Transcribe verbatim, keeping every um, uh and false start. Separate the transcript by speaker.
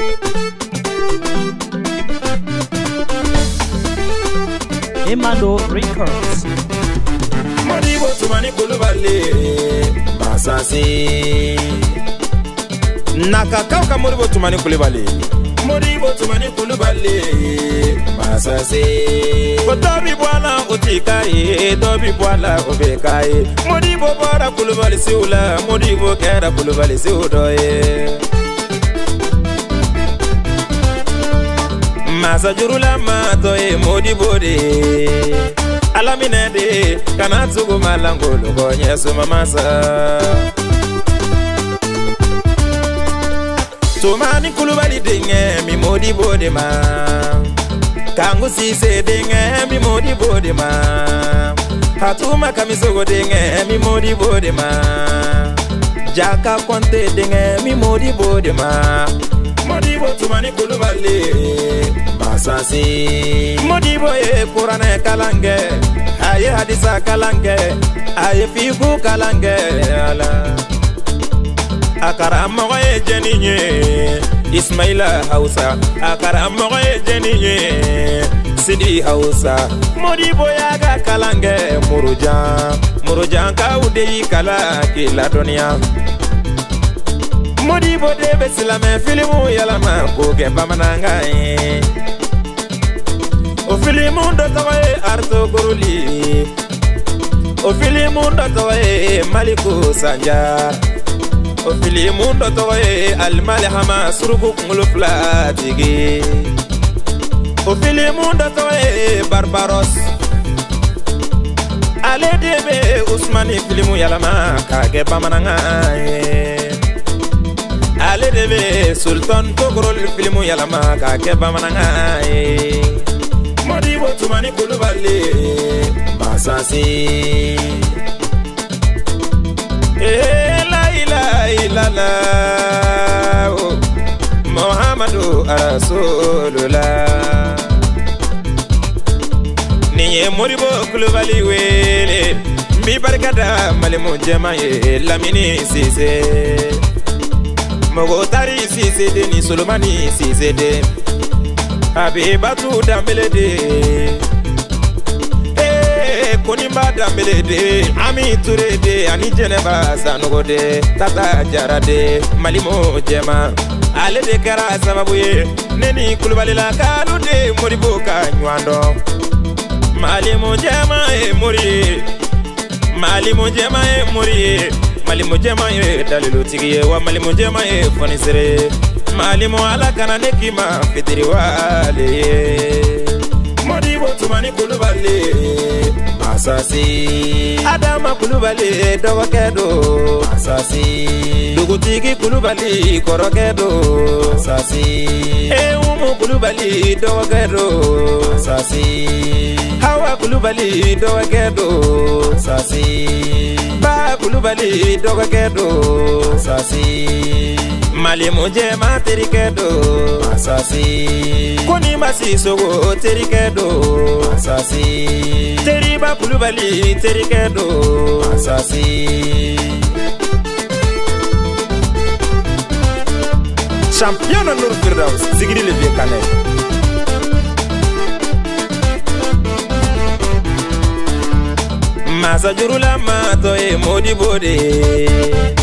Speaker 1: Emmanuel Records.
Speaker 2: Modibo tumani kulubali Masasi Naka kauka modibo tumani kulubali Modibo tumani kulubali Masasi Kotobi bwala utikaye Tobi bwala ubekaye Modibo bwala kulubali siula Modibo kera kulubali siudoye Masa jurula matoye Modibo de Alamine de kanatsugo malangolo gonye suma masa Tumani kulubali dinge mi Modibo de ma Kangu sise dinge mi Modibo de ma Hatuma kamisogo dinge mi Modibo de ma Jaka konte dinge mi Modibo de ma Modibo tumani kulubali Masasi Modibo ye kurane kalange Aye hadisa kalange Aye figu kalange ala Akara mogo ye jeninye Ismaila Hausa Akara mogo ye jeninye Sidi Hausa Modibo yaga kalange Murujan Murujan ka udeyi kala kila dunia Modibo de besilame filimu yalama Kuke bamananga ye O filimu ndo tawaye Arto Goruli O filimu ndo tawaye Maliku Sanjar O filimu ndo tawaye Almali Hama Suruku Kungulu Platigi O filimu ndo tawaye Barbaros Ale debe Usmani filimu yalama Kage bamananga ye Ale debe Sultan Togrol filimu yalama Kage bamananga ye Modibo tumani kulubali Masasi Eh la ilaha illallah oh, Muhammadu Rasulullah Niye Modibo kulubali wele Mi barkada malimu jemaye Lamini sise Mogotari sise de ni Solomani sise de Habibatu Dambelede Eh Konimba Dambelede Ami Turede Ani Jeneba Sanogode Tata Jarade Malimo Jema Ale de kara sababuye Neni kulubali la kalude Modibo kanywando Malimo Jema e muri Malimo Jema e muri Malimo Jema e dalilu tigiye Wa Malimo Jema e fonisere Malimo ala kana nekima fitiri wale Modibo tumani kulubali Masasi Adama kulubali dowakedo Masasi Dugutigi kulubali korokedo Masasi Eumu kulubali dowakedo Masasi Hawa kulubali dowakedo Masasi Ba kulubali dowakedo Masasi Malimo Jema terikedo Masasi Koni masi sogo terikedo Masasi Teriba kulubali terikedo Masasi Champion Nour Firdaus Zigiri le vieux Kane Masa jurula mato e Modibo de